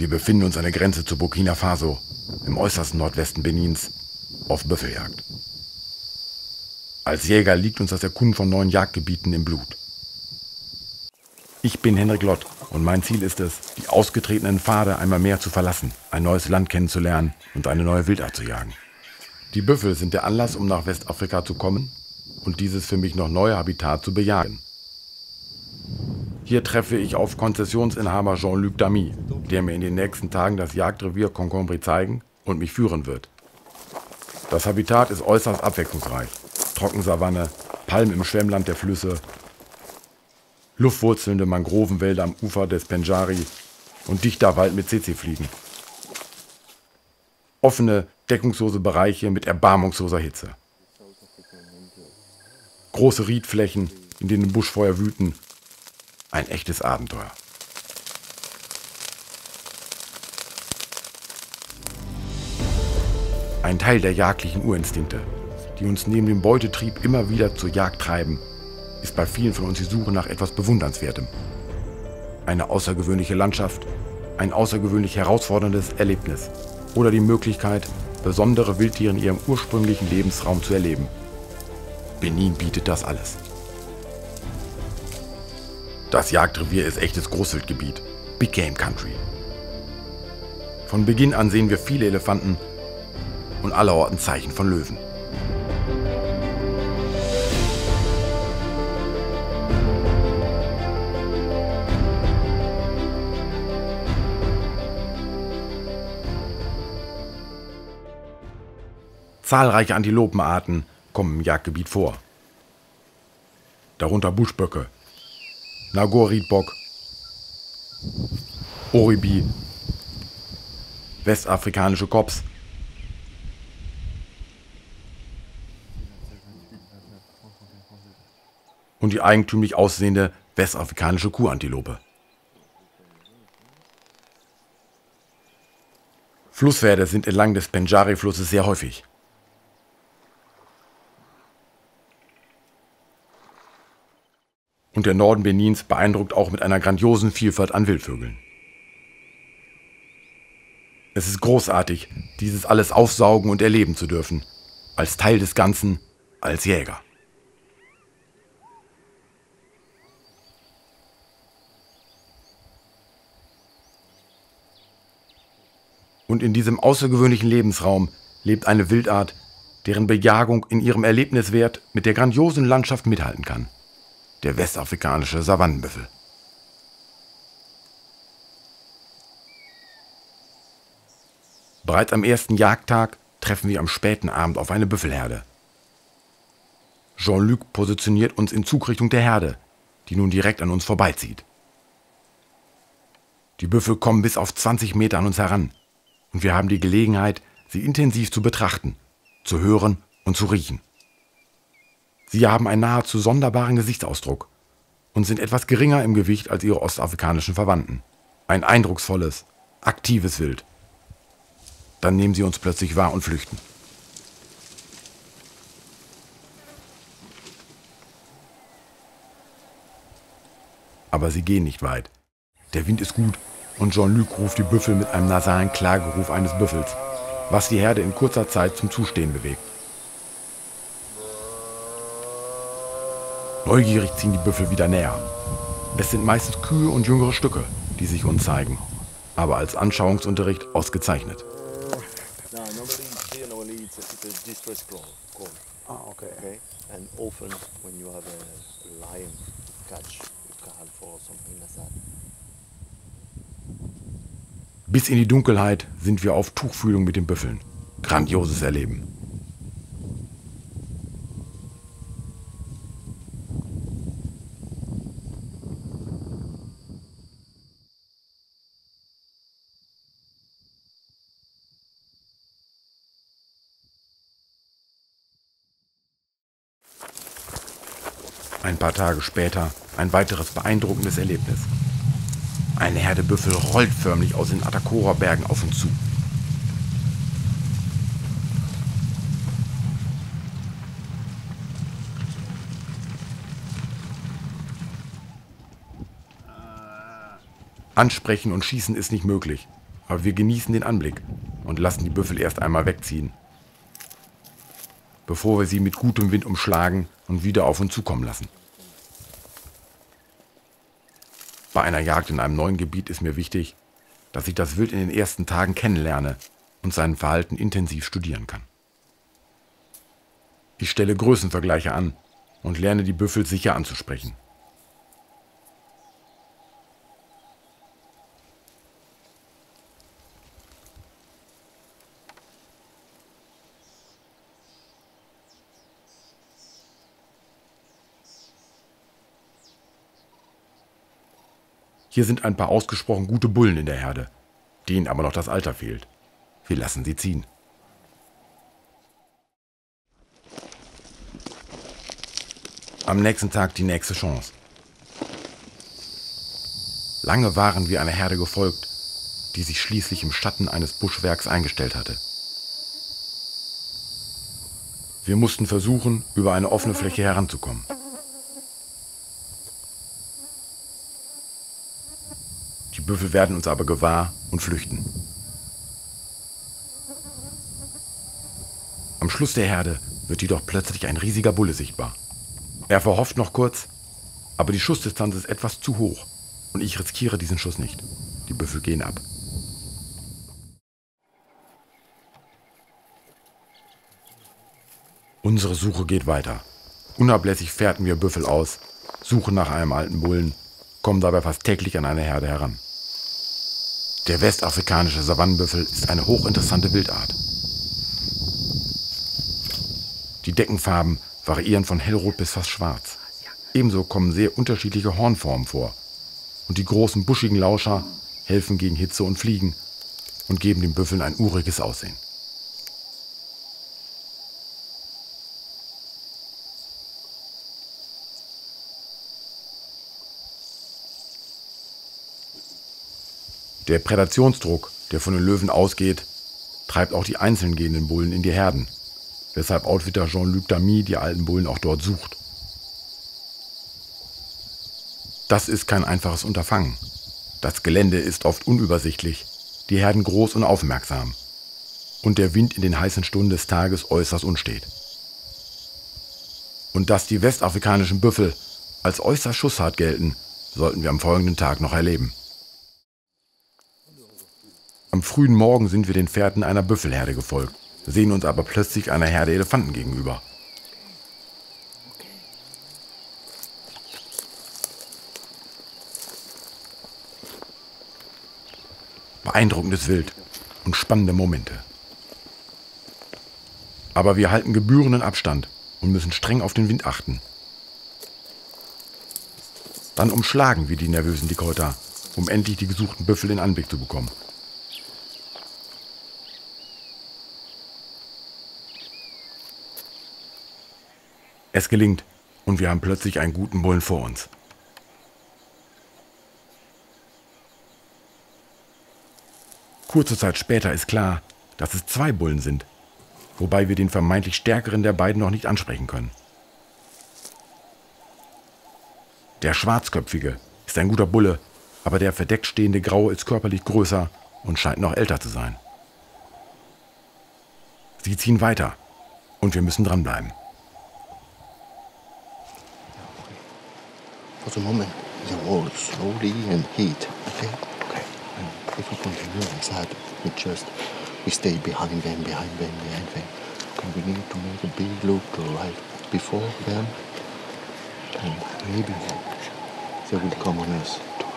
Wir befinden uns an der Grenze zu Burkina Faso, im äußersten Nordwesten Benins, auf Büffeljagd. Als Jäger liegt uns das Erkunden von neuen Jagdgebieten im Blut. Ich bin Henrik Lott und mein Ziel ist es, die ausgetretenen Pfade einmal mehr zu verlassen, ein neues Land kennenzulernen und eine neue Wildart zu jagen. Die Büffel sind der Anlass, um nach Westafrika zu kommen und dieses für mich noch neue Habitat zu bejagen. Hier treffe ich auf Konzessionsinhaber Jean-Luc Damy, der mir in den nächsten Tagen das Jagdrevier Concombre zeigen und mich führen wird. Das Habitat ist äußerst abwechslungsreich. Trockensavanne, Palmen im Schwemmland der Flüsse, luftwurzelnde Mangrovenwälder am Ufer des Pendjari und dichter Wald mit Tsetse-Fliegen. Offene, deckungslose Bereiche mit erbarmungsloser Hitze. Große Riedflächen, in denen Buschfeuer wüten. Ein echtes Abenteuer. Ein Teil der jagdlichen Urinstinkte, die uns neben dem Beutetrieb immer wieder zur Jagd treiben, ist bei vielen von uns die Suche nach etwas Bewundernswertem. Eine außergewöhnliche Landschaft, ein außergewöhnlich herausforderndes Erlebnis oder die Möglichkeit, besondere Wildtiere in ihrem ursprünglichen Lebensraum zu erleben. Benin bietet das alles. Das Jagdrevier ist echtes Großwildgebiet, Big Game Country. Von Beginn an sehen wir viele Elefanten und allerorten Zeichen von Löwen. Zahlreiche Antilopenarten kommen im Jagdgebiet vor. Darunter Buschböcke, Nagor-Riedbock, Oribi, westafrikanische Kops, und die eigentümlich aussehende westafrikanische Kuhantilope. Flusspferde sind entlang des Pendjari-Flusses sehr häufig. Und der Norden Benins beeindruckt auch mit einer grandiosen Vielfalt an Wildvögeln. Es ist großartig, dieses alles aufsaugen und erleben zu dürfen, als Teil des Ganzen, als Jäger. Und in diesem außergewöhnlichen Lebensraum lebt eine Wildart, deren Bejagung in ihrem Erlebniswert mit der grandiosen Landschaft mithalten kann. Der westafrikanische Savannenbüffel. Bereits am ersten Jagdtag treffen wir am späten Abend auf eine Büffelherde. Jean-Luc positioniert uns in Zugrichtung der Herde, die nun direkt an uns vorbeizieht. Die Büffel kommen bis auf 20 Meter an uns heran und wir haben die Gelegenheit, sie intensiv zu betrachten, zu hören und zu riechen. Sie haben einen nahezu sonderbaren Gesichtsausdruck und sind etwas geringer im Gewicht als ihre ostafrikanischen Verwandten. Ein eindrucksvolles, aktives Wild. Dann nehmen sie uns plötzlich wahr und flüchten. Aber sie gehen nicht weit. Der Wind ist gut und Jean-Luc ruft die Büffel mit einem nasalen Klageruf eines Büffels, was die Herde in kurzer Zeit zum Zustehen bewegt. Neugierig ziehen die Büffel wieder näher. Es sind meistens Kühe und jüngere Stücke, die sich uns zeigen, aber als Anschauungsunterricht ausgezeichnet. Bis in die Dunkelheit sind wir auf Tuchfühlung mit den Büffeln. Grandioses Erleben. Ein paar Tage später ein weiteres beeindruckendes Erlebnis. Eine Herde Büffel rollt förmlich aus den Atakora-Bergen auf uns zu. Ansprechen und schießen ist nicht möglich. Aber wir genießen den Anblick und lassen die Büffel erst einmal wegziehen, bevor wir sie mit gutem Wind umschlagen und wieder auf uns zukommen lassen. Bei einer Jagd in einem neuen Gebiet ist mir wichtig, dass ich das Wild in den ersten Tagen kennenlerne und sein Verhalten intensiv studieren kann. Ich stelle Größenvergleiche an und lerne die Büffel sicher anzusprechen. Hier sind ein paar ausgesprochen gute Bullen in der Herde, denen aber noch das Alter fehlt. Wir lassen sie ziehen. Am nächsten Tag die nächste Chance. Lange waren wir einer Herde gefolgt, die sich schließlich im Schatten eines Buschwerks eingestellt hatte. Wir mussten versuchen, über eine offene Fläche heranzukommen. Die Büffel werden uns aber gewahr und flüchten. Am Schluss der Herde wird jedoch plötzlich ein riesiger Bulle sichtbar. Er verhofft noch kurz, aber die Schussdistanz ist etwas zu hoch und ich riskiere diesen Schuss nicht. Die Büffel gehen ab. Unsere Suche geht weiter. Unablässig fährten wir Büffel aus, suchen nach einem alten Bullen, kommen dabei fast täglich an eine Herde heran. Der westafrikanische Savannenbüffel ist eine hochinteressante Wildart. Die Deckenfarben variieren von hellrot bis fast schwarz. Ebenso kommen sehr unterschiedliche Hornformen vor. Und die großen buschigen Lauscher helfen gegen Hitze und Fliegen und geben den Büffeln ein uriges Aussehen. Der Prädationsdruck, der von den Löwen ausgeht, treibt auch die einzeln gehenden Bullen in die Herden, weshalb Outfitter Jean-Luc Damy die alten Bullen auch dort sucht. Das ist kein einfaches Unterfangen. Das Gelände ist oft unübersichtlich, die Herden groß und aufmerksam und der Wind in den heißen Stunden des Tages äußerst unstet. Und dass die westafrikanischen Büffel als äußerst schusshart gelten, sollten wir am folgenden Tag noch erleben. Am frühen Morgen sind wir den Fährten einer Büffelherde gefolgt, sehen uns aber plötzlich einer Herde Elefanten gegenüber. Beeindruckendes Wild und spannende Momente. Aber wir halten gebührenden Abstand und müssen streng auf den Wind achten. Dann umschlagen wir die nervösen Dickhäuter, um endlich die gesuchten Büffel in Anblick zu bekommen. Es gelingt und wir haben plötzlich einen guten Bullen vor uns. Kurze Zeit später ist klar, dass es 2 Bullen sind, wobei wir den vermeintlich stärkeren der beiden noch nicht ansprechen können. Der Schwarzköpfige ist ein guter Bulle, aber der verdeckt stehende Graue ist körperlich größer und scheint noch älter zu sein. Sie ziehen weiter und wir müssen dranbleiben. For the moment, the wall slowly and heat. Okay. Okay. And if we continue inside, we stay behind them. Okay, we need to make a big loop to right before them, and maybe they will come on us.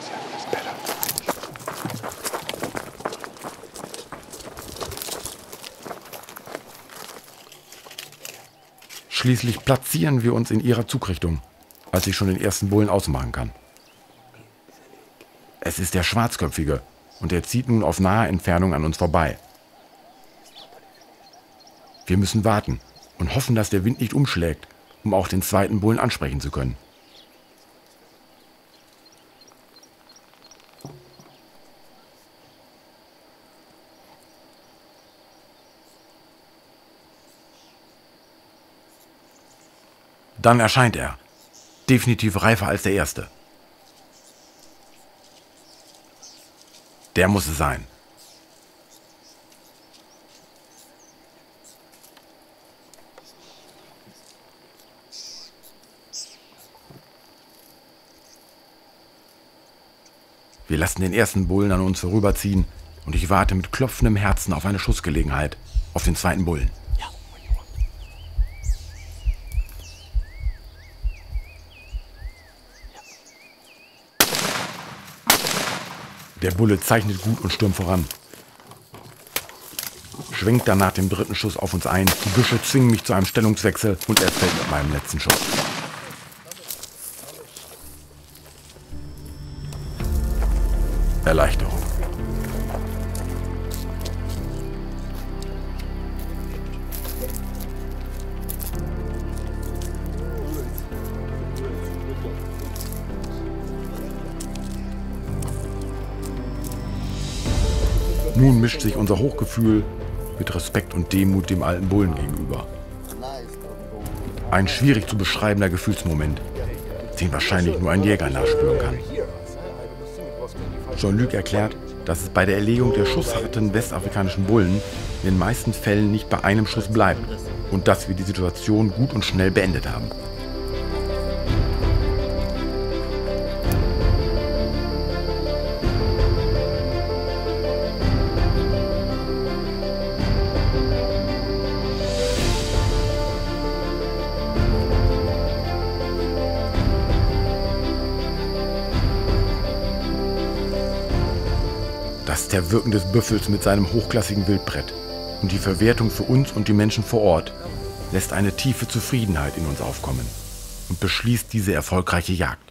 Schließlich platzieren wir uns in ihrer Zugrichtung, als ich schon den ersten Bullen ausmachen kann. Es ist der Schwarzköpfige und er zieht nun auf nahe Entfernung an uns vorbei. Wir müssen warten und hoffen, dass der Wind nicht umschlägt, um auch den zweiten Bullen ansprechen zu können. Dann erscheint er. Definitiv reifer als der erste. Der muss es sein. Wir lassen den ersten Bullen an uns vorüberziehen und ich warte mit klopfendem Herzen auf eine Schussgelegenheit, auf den zweiten Bullen. Der Bulle zeichnet gut und stürmt voran. Schwenkt dann nach dem dritten Schuss auf uns ein. Die Büsche zwingen mich zu einem Stellungswechsel und er fällt mit meinem letzten Schuss. Erleichterung. Nun mischt sich unser Hochgefühl mit Respekt und Demut dem alten Bullen gegenüber. Ein schwierig zu beschreibender Gefühlsmoment, den wahrscheinlich nur ein Jäger nachspüren kann. Jean-Luc erklärt, dass es bei der Erlegung der schussharten westafrikanischen Bullen in den meisten Fällen nicht bei einem Schuss bleibt und dass wir die Situation gut und schnell beendet haben. Das Zerwirken des Büffels mit seinem hochklassigen Wildbrett und die Verwertung für uns und die Menschen vor Ort lässt eine tiefe Zufriedenheit in uns aufkommen und beschließt diese erfolgreiche Jagd.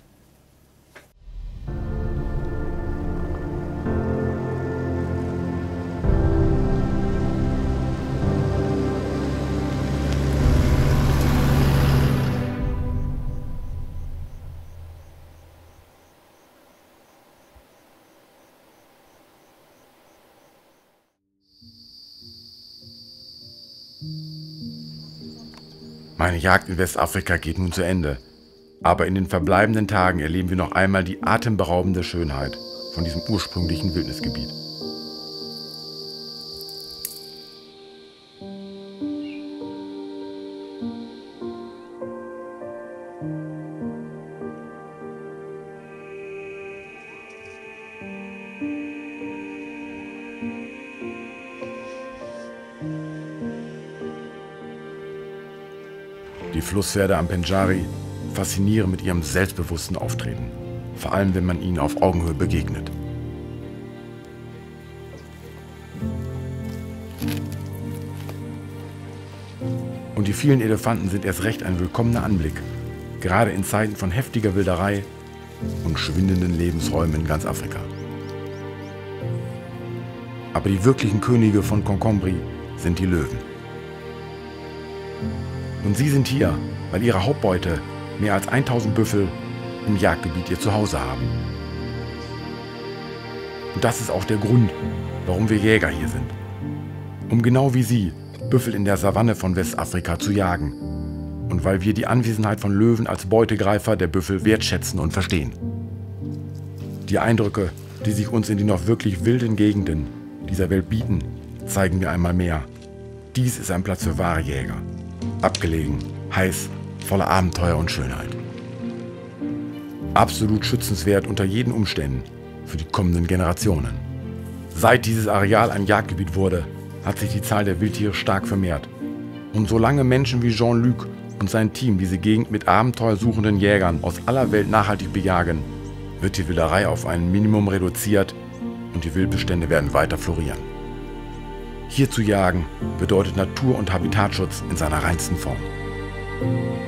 Meine Jagd in Westafrika geht nun zu Ende, aber in den verbleibenden Tagen erleben wir noch einmal die atemberaubende Schönheit von diesem ursprünglichen Wildnisgebiet. Die Flusspferde am Pendjari faszinieren mit ihrem selbstbewussten Auftreten, vor allem wenn man ihnen auf Augenhöhe begegnet. Und die vielen Elefanten sind erst recht ein willkommener Anblick, gerade in Zeiten von heftiger Wilderei und schwindenden Lebensräumen in ganz Afrika. Aber die wirklichen Könige von Concombri sind die Löwen. Und sie sind hier, weil ihre Hauptbeute, mehr als 1000 Büffel, im Jagdgebiet ihr Zuhause haben. Und das ist auch der Grund, warum wir Jäger hier sind. Um genau wie sie Büffel in der Savanne von Westafrika zu jagen. Und weil wir die Anwesenheit von Löwen als Beutegreifer der Büffel wertschätzen und verstehen. Die Eindrücke, die sich uns in die noch wirklich wilden Gegenden dieser Welt bieten, zeigen wir einmal mehr. Dies ist ein Platz für wahre Jäger. Abgelegen, heiß, voller Abenteuer und Schönheit. Absolut schützenswert unter jeden Umständen für die kommenden Generationen. Seit dieses Areal ein Jagdgebiet wurde, hat sich die Zahl der Wildtiere stark vermehrt. Und solange Menschen wie Jean-Luc und sein Team diese Gegend mit abenteuersuchenden Jägern aus aller Welt nachhaltig bejagen, wird die Wilderei auf ein Minimum reduziert und die Wildbestände werden weiter florieren. Hier zu jagen bedeutet Natur- und Habitatschutz in seiner reinsten Form.